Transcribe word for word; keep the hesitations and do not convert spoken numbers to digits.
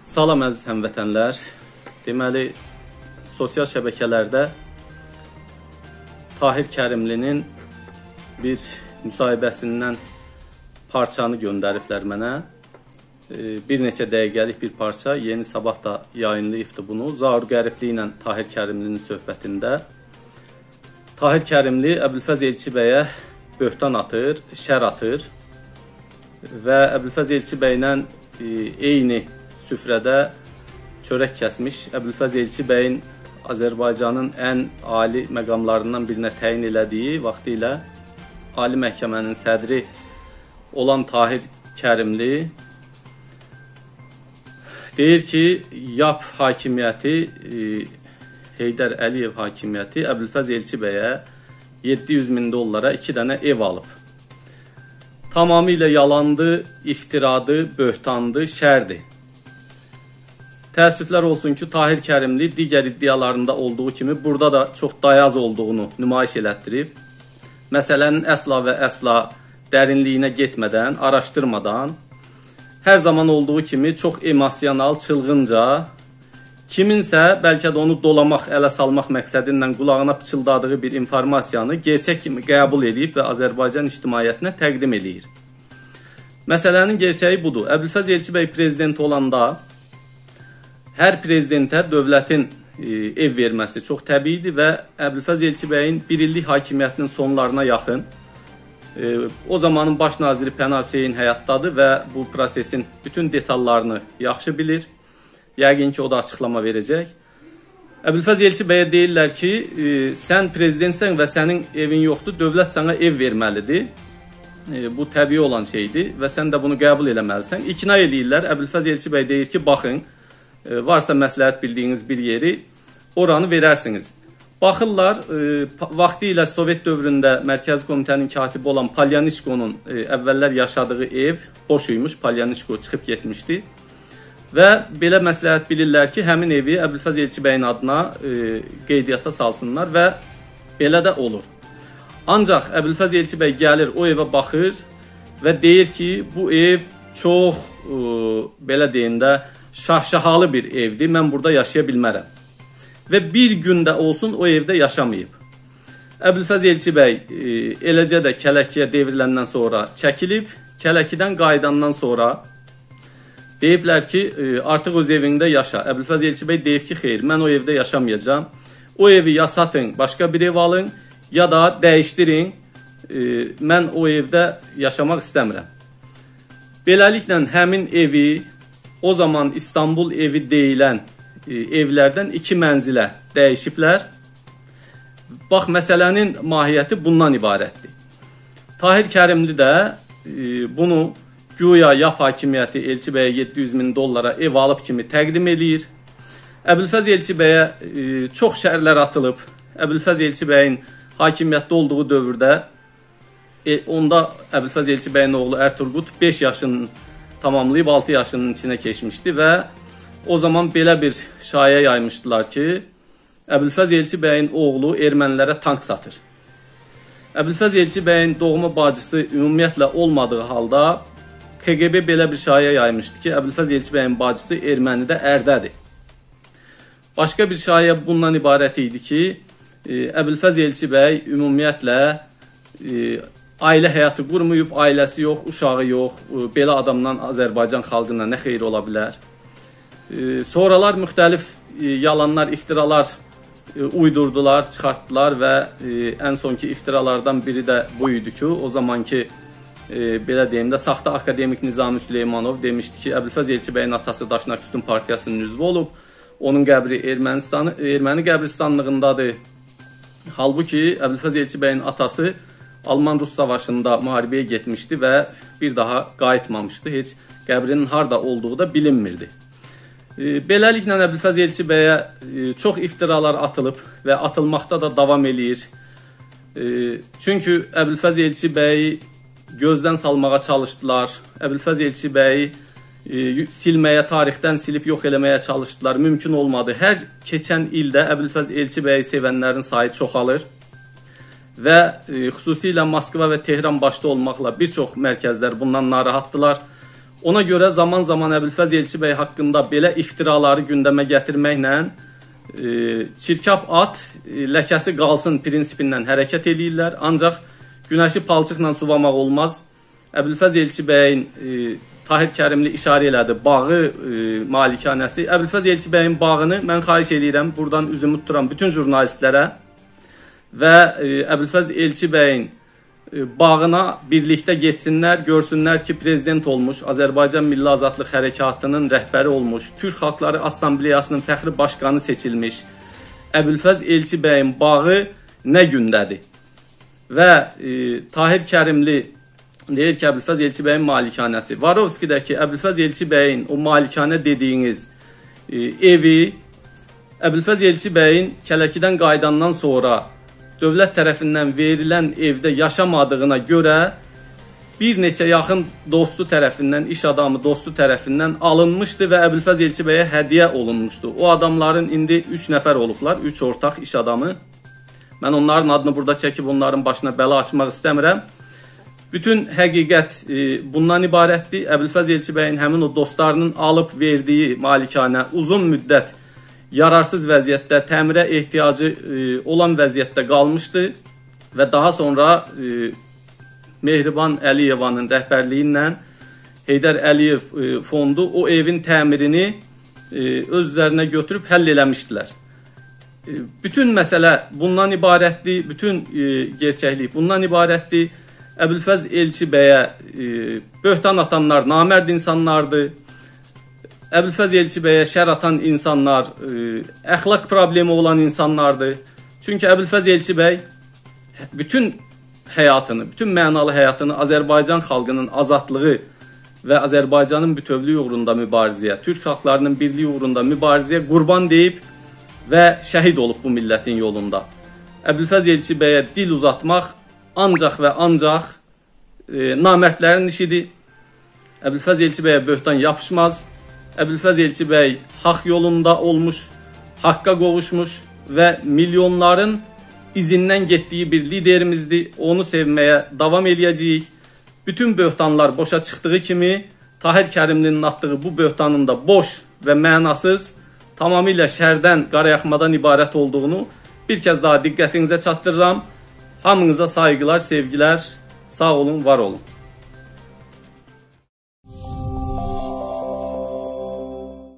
Salam əziz həmvətənlər. Deməli, sosial şəbəkələrdə Tahir Kərimlinin bir müsahibəsindən parçanı göndəriblər mənə. Bir neçə dəqiqəlik bir parça, Yeni Sabah da yayınlayıbdı bunu. Zaur Qəribli ilə Tahir Kərimlinin söhbətində. Tahir Kərimli Əbülfəz Elçi bəyə böhtan atır, şər atır və Əbülfəz Elçi bəylə eyni süfrədə çörək kəsmiş. Əbülfəz Elçi bəyin Azərbaycanın ən ali məqamlarından birinə təyin elədiyi vaxtı ilə Ali Məhkəmənin sədri olan Tahir Kərimli deyir ki, YAP hakimiyyəti, Heydər Əliyev hakimiyyəti Əbülfəz Elçi bəyə yeddi yüz min dollara iki dənə ev alıb. Tamamilə yalandı, iftiradı, böhtandı, şərdi. Təəssüflər olsun ki, Tahir Kərimli digər iddialarında olduğu kimi burada da çox dayaz olduğunu nümayiş elətdirib. Məsələnin əsla və əsla dərinliyinə getmədən, araşdırmadan, hər zaman olduğu kimi çox emosional, çılğınca, kiminsə bəlkə də onu dolamaq, ələ salmaq məqsədi ilə qulağına pıçıldadığı bir informasiyanı gerçək kimi qəbul edib və Azərbaycan ictimaiyyətinə təqdim edir. Məsələnin gerçəyi budur. Əbülfəz Elçi bəy prezident olanda hər prezidentə dövlətin ev verməsi çox təbiidir və Əbülfəz Elçi bəyin bir illik hakimiyyətinin sonlarına yaxın o zamanın baş naziri Pənah Hüseyn həyatdadır və bu prosesin bütün detallarını yaxşı bilir. Yəqin ki, o da açıqlama verəcək. Əbülfəz Elçi bəyə deyirlər ki, sən prezidentsən və sənin evin yoxdur, dövlət sənə ev verməlidir. Bu təbii olan şeydir və sən də bunu qəbul eləməlisən. İkna eləyirlər. Əbülfəz Elçi bəy deyir ki, baxın, varsa məsləhət bildiyiniz bir yeri, oranı verərsiniz. Baxırlar, vaxtı ilə Sovet dövründə Mərkəzi Komitənin katibi olan Polyanişkonun əvvəllər yaşadığı ev boş imiş, Polyanişko çıxıb getmişdi. Və belə məsləhət bilirlər ki, həmin evi Əbülfəz Elçi bəyin adına qeydiyyata salsınlar və belə də olur. Ancaq Əbülfəz Elçi bəy gəlir, o evə baxır və deyir ki, bu ev çox, belə deyim də, şahşahalı bir evdir, mən burada yaşaya bilmərəm. Və bir gündə olsun o evdə yaşamayıb. Əbülfəz Elçi bəy eləcə də Kələkiyə devriləndən sonra çəkilib, Kələkidən qayıdandan sonra deyiblər ki, artıq öz evində yaşa. Əbülfəz Elçi bəy deyib ki, xeyr, mən o evdə yaşamayacağam. O evi ya satın, başqa bir ev alın, ya da dəyişdirin, mən o evdə yaşamaq istəmirəm. Beləliklə, həmin evi, o zaman İstanbul evi deyilən evlərdən iki mənzilə dəyişiblər. Bax, məsələnin mahiyyəti bundan ibarətdir. Tahir Kərimli də bunu güya YAP hakimiyyəti Elçi bəyə yeddi yüz min dollara ev alıb kimi təqdim edir. Əbülfəz Elçi bəyə çox şərlər atılıb. Əbülfəz Elçi bəyin hakimiyyətdə olduğu dövrdə onda Əbülfəz Elçi bəyin oğlu Erturqut beş yaşını tamamlayıb altı yaşının içinə keçmişdi və o zaman belə bir şayə yaymışdılar ki, Əbülfəz Elçi bəyin oğlu ermənilərə tank satır. Əbülfəz Elçi bəyin doğma bacısı ümumiyyətlə olmadığı halda K G B belə bir şayə yaymışdı ki, Əbülfəz Elçi bəyin bacısı ermənidə Ərdədir. Başqa bir şayə bundan ibarət idi ki, Əbülfəz Elçi bəy ümumiyyətlə ailə həyatı qurmayıb, ailəsi yox, uşağı yox, belə adamdan Azərbaycan xalqına nə xeyri ola bilər. Sonralar müxtəlif yalanlar, iftiralar uydurdular, çıxartdılar və ən sonki iftiralardan biri də bu idi ki, o zamanki belə deyim də, saxta akademik Nizami Süleymanov demişdi ki, Əbülfəz Elçi bəyin atası Daşnaküstün Partiyasının üzvü olub, onun qəbri erməni qəbristanlığındadır. Halbuki Əbülfəz Elçi bəyin atası Alman-Rus savaşında müharibəyə getmişdi və bir daha qayıtmamışdı. Heç qəbrinin harada olduğu da bilinmirdi. Beləliklə Əbülfəz Elçi bəyə çox iftiralar atılıb və atılmaqda da davam eləyir. Çünki Əbülfəz Elçi bəyi gözdən salmağa çalışdılar. Əbülfəz Elçi bəyi silməyə, tarixdən silib yox eləməyə çalışdılar. Mümkün olmadı. Hər keçən ildə Əbülfəz Elçi bəyi sevənlərin sayı çoxalır. Və xüsusilə Moskva və Tehran başda olmaqla bir çox mərkəzlər bundan narahatdılar. Ona görə zaman zaman Əbülfəz Elçibəy haqqında belə iftiraları gündəmə gətirməklə e, çirkab at e, ləkəsi qalsın prinsipindən hərəkət eləyirlər. Ancaq günəşi palçıqla suvamaq olmaz. Əbülfəz Elçibəyin e, Tahir Kərimli işarə elədi, bağı e, malikanəsi. Əbülfəz Elçibəyin bağını mən xahiş edirəm buradan üzümü tuturam bütün jurnalistlərə və e, Əbülfəz Elçibəyin bağına birlikdə getsinlər, görsünlər ki, prezident olmuş, Azərbaycan Milli Azadlıq Hərəkatının rəhbəri olmuş, Türk Xalqları Assambleyasının fəxri başqanı seçilmiş Əbülfəz Elçibəyin bağı nə gündədir? Və e, Tahir Kərimli deyir ki, Əbülfəz Elçibəyin malikanəsi. Varovskidəki Əbülfəz Elçibəyin o malikanə dediyiniz e, evi Əbülfəz Elçibəyin Kələkidən qayıdandan sonra dövlət tərəfindən verilən evdə yaşamadığına görə bir neçə yaxın dostu tərəfindən, iş adamı dostu tərəfindən alınmışdı və Əbülfəz Elçibəyə hədiyyə olunmuşdu. O adamların indi üç nəfər olublar, üç ortaq iş adamı. Mən onların adını burada çəkib onların başına bəla açmaq istəmirəm. Bütün həqiqət e, bundan ibarətdir. Əbülfəz Elçibəyin həmin o dostlarının alıb verdiyi malikanə uzun müddət yararsız vəziyyətdə, təmirə ehtiyacı e, olan vəziyyətdə qalmışdı və daha sonra e, Mehriban Əliyevanın rəhbərliyi ilə Heydər Əliyev e, fondu o evin təmirini e, öz üzərinə götürüb həll eləmişdilər. E, bütün məsələ bundan ibarətdir, bütün e, gerçəklik bundan ibarətdir. Əbülfəz Elçibəyə e, böhtan atanlar namərd insanlardır. Əbülfəz Elçibəyə şər atan insanlar e, əxlaq problemi olan insanlardır. Çünki Əbülfəz Elçibəy bütün həyatını, bütün mənalı həyatını Azərbaycan xalqının azadlığı və Azərbaycanın bütövlüyü uğrunda mübarizəyə, Türk xalqlarının birliyi uğrunda mübarizəyə qurban deyib və şəhid olub bu millətin yolunda. Əbülfəz Elçibəyə dil uzatmaq ancaq və ancaq e, namərdlərin işidir. Əbülfəz Elçibəyə böhtan yapışmaz. Əbülfəz Elçibəy haqq yolunda olmuş, haqqa qovuşmuş və milyonların izindən getdiyi bir liderimizdir. Onu sevməyə davam eləyəcəyik. Bütün böhtanlar boşa çıxdığı kimi Tahir Kərimlinin atdığı bu böhtanın da boş və mənasız, tamamilə şərdən, qarayaxmadan ibarət olduğunu bir kəz daha diqqətinizə çatdırıram. Hamınıza saygılar, sevgilər, sağ olun, var olun.